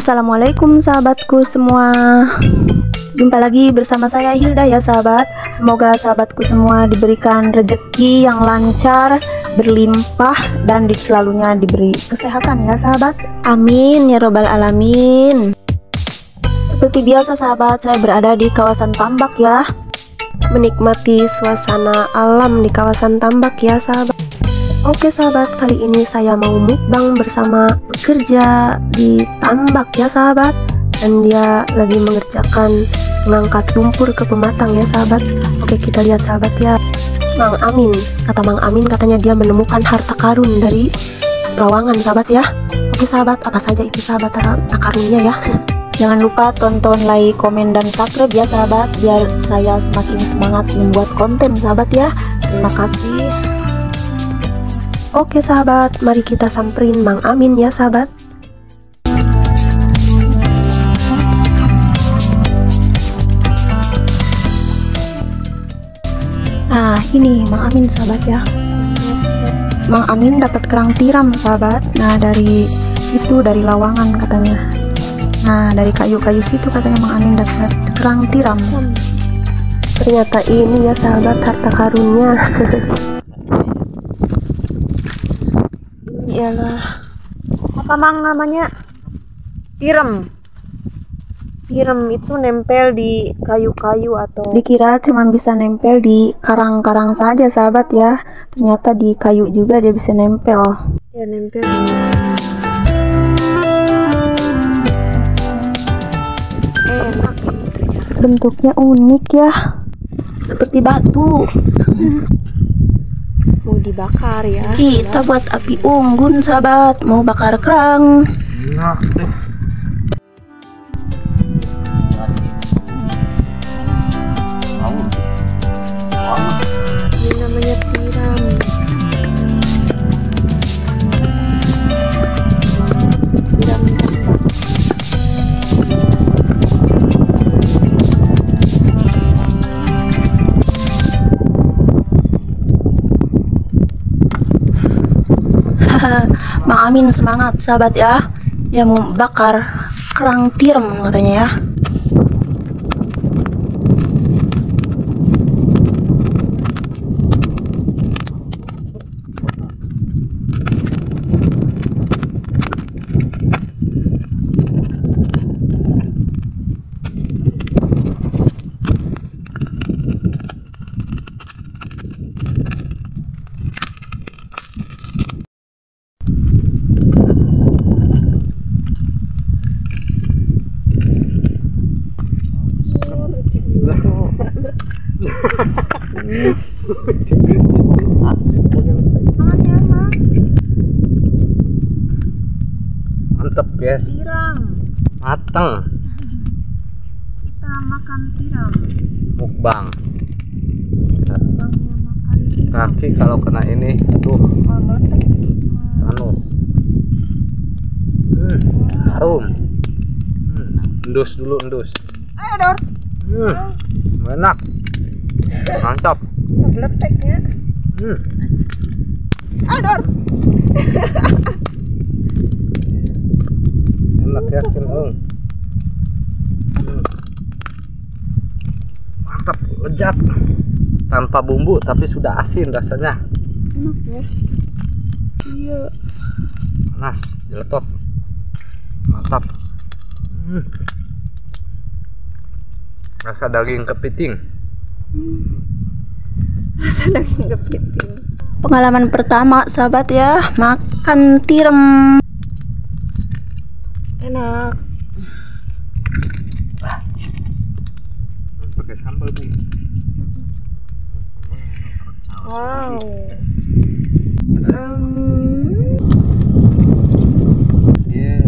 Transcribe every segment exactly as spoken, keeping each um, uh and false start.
Assalamualaikum sahabatku semua. Jumpa lagi bersama saya Hilda ya sahabat. Semoga sahabatku semua diberikan rezeki yang lancar, berlimpah, dan di selalunya diberi kesehatan ya sahabat. Amin ya robbal alamin. Seperti biasa sahabat, saya berada di kawasan tambak ya, menikmati suasana alam di kawasan tambak ya sahabat. Oke sahabat, kali ini saya mau mukbang bersama pekerja di tambak ya sahabat. Dan dia lagi mengerjakan mengangkat lumpur ke pematang ya sahabat. Oke, kita lihat sahabat ya. Mang Amin, kata Mang Amin katanya dia menemukan harta karun dari Lawangan sahabat ya. Oke sahabat, apa saja itu sahabat harta karunnya ya. Jangan lupa tonton, like, komen, dan subscribe ya sahabat, biar saya semakin semangat membuat konten sahabat ya. Terima kasih. Oke sahabat, mari kita samperin Mang Amin ya sahabat. Nah ini Mang Amin sahabat ya. Mang Amin dapat kerang tiram sahabat. Nah dari itu, dari Lawangan katanya. Nah dari kayu-kayu situ katanya Mang Amin dapat kerang tiram. Ternyata ini ya sahabat harta karunnya. Iyalah, apa Mang namanya? Tiram. Tiram itu nempel di kayu-kayu atau dikira cuma bisa nempel di karang-karang saja sahabat ya. Ternyata di kayu juga dia bisa nempel. Ya nempel. Enak ini ternyata. Bentuknya unik ya, seperti batu. Mau dibakar ya. Kita buat api unggun sahabat, mau bakar kerang. Nah, ini namanya tiram. Tiram tambak. Mang Amin semangat sahabat ya, dia mau bakar kerang tiram katanya ya. Mantap guys, Tiram mateng. kita makan tiram, Mukbang. bangnya makan tiram. Kaki kalau kena ini tuh Oh, meletek. anus. Hmm, harum. Hmm, endus dulu endus. Ayo Dor, Hmm, enak, mantap. meletek ya. Hmm. Ayo Dor. Enak ya Ung. Hmm. Mantap, lezat, tanpa bumbu tapi sudah asin rasanya. Enak ya. Iya. Panas, jeletot, mantap. Hmm. Rasa daging kepiting. Rasa daging kepiting. Pengalaman pertama sahabat ya, makan tiram. Enak. Hmm, pakai sambal bu. Wow. Um, Yeah.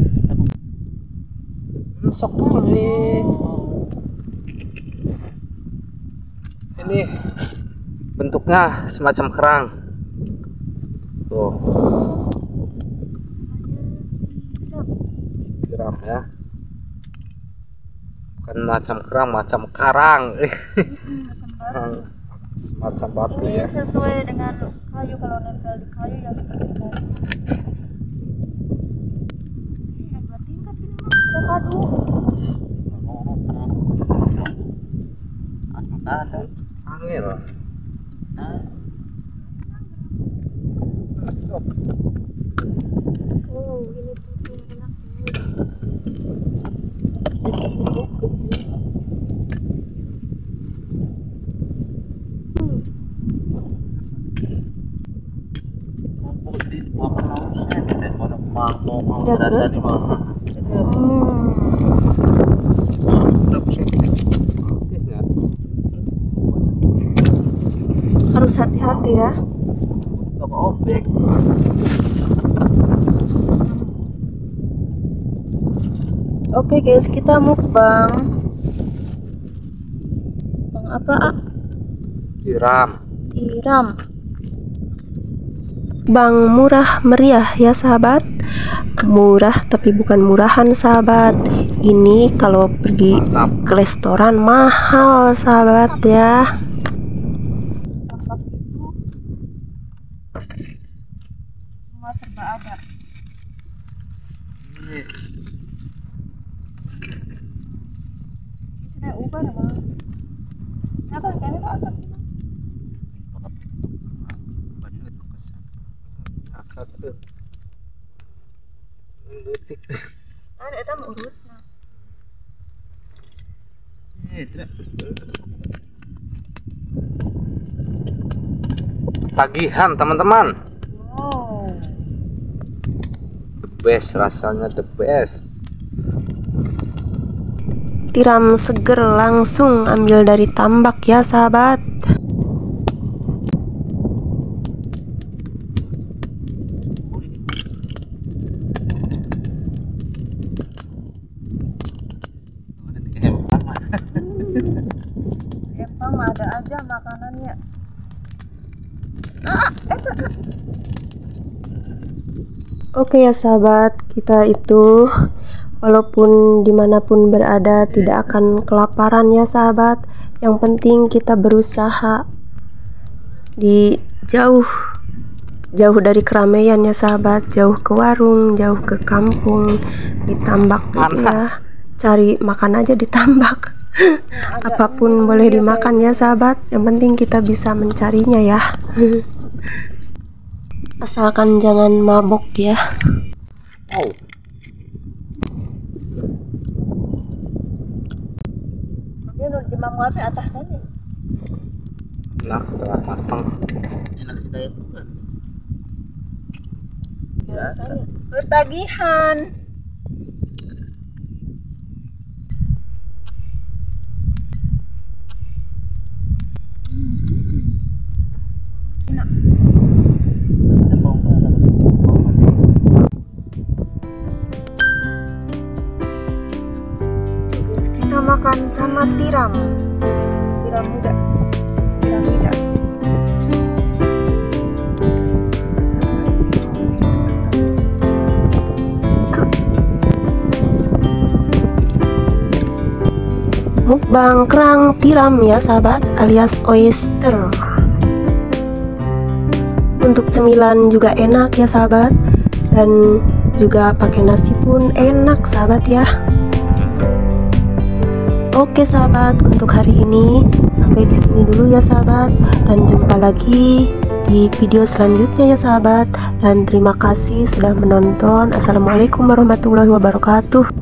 Sok boleh. Ini bentuknya semacam kerang. Tuh. Tiram ya. Bukan macam kerang, macam karang. Semacam batu ini ya. sesuai dengan kayu, kalau nempel di kayu ya seperti kayu. Ini dua tingkat ini mah. sok. Oh, ini tuh enak. Harus hati-hati ya. Obek. Oke guys, kita mukbang. Bang apa? Ah? Tiram. Tiram. Bang murah meriah ya sahabat. Murah tapi bukan murahan sahabat. Ini kalau pergi Mantap. ke restoran mahal sahabat ya. Semua serba ada. Sudah ubah nama. Apa kan itu asap sih? Asap tuh. Letik. Ada eta urut. Tagihan teman-teman. Wow. The best rasanya, the best. Tiram seger langsung ambil dari tambak ya sahabat. Empang ada aja makanannya. Ah, Oke ya sahabat, kita itu walaupun dimanapun berada tidak akan kelaparan ya sahabat. Yang penting kita berusaha di jauh jauh dari keramaian ya sahabat, jauh ke warung, jauh ke kampung, di tambak gitu ya. Cari makan aja di tambak. Apapun boleh dimakan ya sahabat, yang penting kita bisa mencarinya ya. Asalkan jangan mabok ya. Oh. Nah, telah matang. Enak sekali. Biasanya ketagihan. Kita makan sama tiram, tiram muda, tiram muda. Mukbang kerang tiram ya sahabat, alias oyster. Untuk cemilan juga enak ya sahabat, dan juga pakai nasi pun enak sahabat ya. Oke sahabat, untuk hari ini sampai di sini dulu ya sahabat, dan jumpa lagi di video selanjutnya ya sahabat. Dan terima kasih sudah menonton. Assalamualaikum warahmatullahi wabarakatuh.